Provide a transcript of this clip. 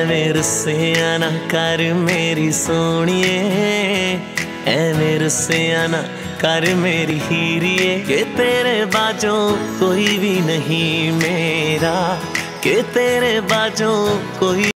ਐਵੇਂ ਰੁੱਸਿਆ ਨਾ ਕਰ ਮੇਰੀ ਸੋਹਣੀਏ, ਐਵੇਂ ਰੁੱਸਿਆ ਨਾ कर मेरी हीरिए, के तेरे बाजों कोई भी नहीं मेरा, के तेरे बाजों कोई